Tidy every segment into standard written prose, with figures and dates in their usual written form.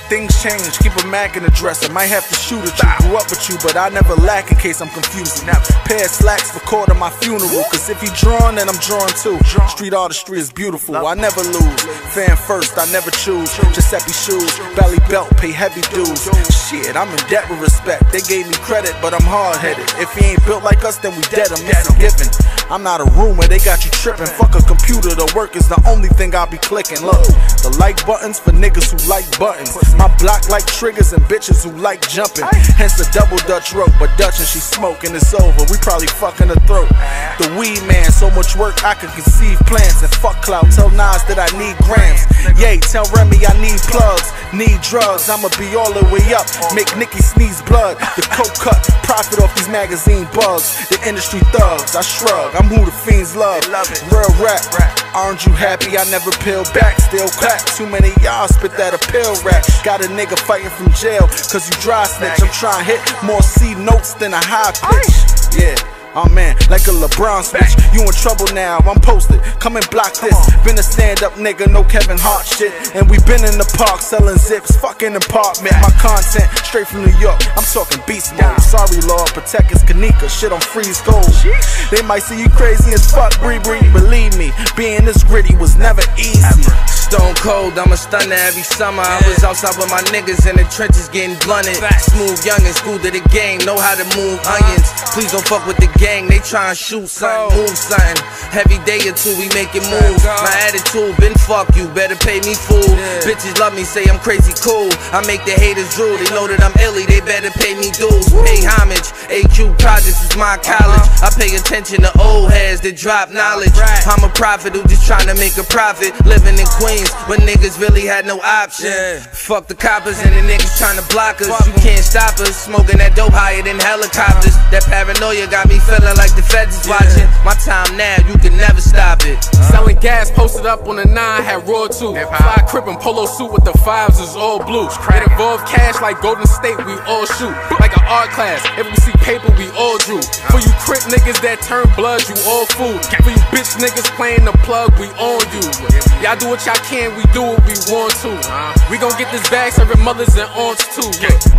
things change, keep a Mac in the dresser. Might have to shoot at you, grew up with you, but I never lack in case I'm confused. Pair of slacks record at my funeral, cause if he drawn, then I'm drawn too. Street artistry is beautiful, I never lose. Fan first, I never choose. Giuseppe shoes, belly belt, pay heavy dues. Shit, I'm in debt with respect. They gave me credit, but I'm hard-headed. If he ain't built like us, then we dead, I'm misforgiven. I'm not a rumor, they got you tripping. Fuck a computer, the work is the only thing I'll be clicking. Look, the like buttons for niggas who like buttons. My block like triggers and bitches who like jumping. Hence the double Dutch rope, but Dutch and she smoking, it's over. We probably fucking her throat. The weed man, so much work I can conceive plans. And fuck clout, tell Nas that I need grams. Yay, tell Remy I need plugs, need drugs. I'ma be all the way up, make Nicki sneeze blood. The coke cut, profit off these magazine bugs. The industry thugs, I shrug, I'm who the fiends love. Real rap, aren't you happy I never peel back? Still clap, too many y'all spit that appeal rap. Got a nigga fighting from jail, cause you dry snitch. I'm trying to hit more C notes than a high pitch. Yeah. Oh man, like a LeBron switch. You in trouble now, I'm posted. Come and block this. Been a stand-up nigga, no Kevin Hart shit. And we been in the park selling zips, fucking apartment. My content straight from New York. I'm talking beast mode. Sorry, Lord, protect us, Kanika. Shit on freeze gold. They might see you crazy as fuck, Bree. Believe me, being this gritty was never easy. Stone cold, I'm a stunner every summer. I was outside with my niggas in the trenches getting blunted. Smooth youngin', school to the game, know how to move onions. Please don't fuck with the gang, they try and shoot something, move something. Every day or two we making moves. My attitude been fuck you, better pay me fool. Bitches love me, say I'm crazy cool. I make the haters drool, they know that I'm illy, they better pay me dues. Pay homage, AQ Projects is my college. I pay attention to old heads that drop knowledge. I'm a prophet who just trying to make a profit, living in Queens when niggas really had no option. Fuck the coppers and the niggas trying to block us. You can't stop us, smoking that dope higher than helicopters. That paranoia got me feeling like the feds is watching. My time now, you can never stop it. Selling gas, posted up on the 9, had raw too. Fly crib and polo suit with the 5s is all blue. It involved cash like Golden State, we all shoot. Like an art class, if we see paper, we all drew. For you crip niggas that turn blood, you all food. For you bitch niggas playing the plug, we on you. Y'all do what y'all can, we do what we want to. We gon' get this bag, serving mothers and aunts too.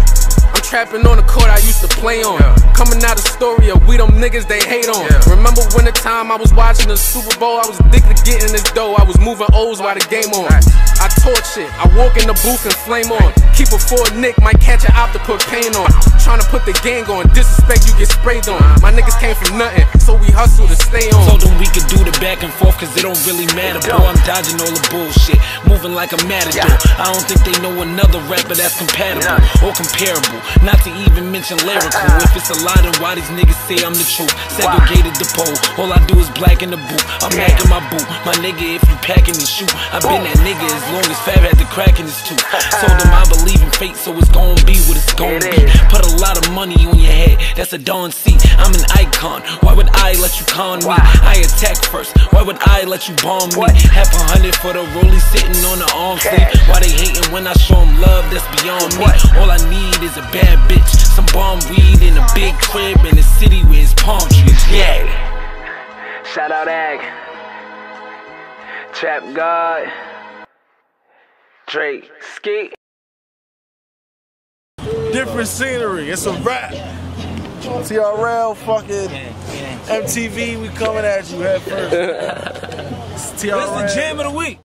I'm trapping on the court I used to play on. Coming out of Astoria, we them niggas they hate on. Remember when the time I was watching the Super Bowl, I was addicted to getting this dough. I was moving O's while the game on. I torch shit, I walk in the booth and flame on. Keep a 4 Nick, might catch an op to put pain on. Trying to put the gang on, disrespect you get sprayed on. My niggas came from nothing, so we hustle to stay on. Told them we could do the back and forth cause it don't really matter, bro. I'm dodging all the bullshit, moving like a matador. I don't think they know another rapper that's compatible or comparable, not to even mention lyrical. If it's a lie, then why these niggas say I'm the truth? Segregated the pole, all I do is black in the boot. I'm macking my boot, my nigga, if you packing and shoot. I been that nigga as long as Fab had the crack in his tooth. Told them I believe in fate, so it's gon' be what it's gon' be. Put a lot of money on your head, that's a darn seat. I'm an icon, why would I let you con me? I attack first, why would I let you bomb me? Half 100 for the rollie sitting on the arm sleeve. Why they hating when I show them love, that's beyond me. All I need is a bad bitch, some bomb weed in a big crib in the city with his palm trees. Shout out Ag, Trap God, Drake, Ski. Different scenery, it's a rap. TRL, fucking MTV, we coming at you head first. It's TRL. This is the jam of the week.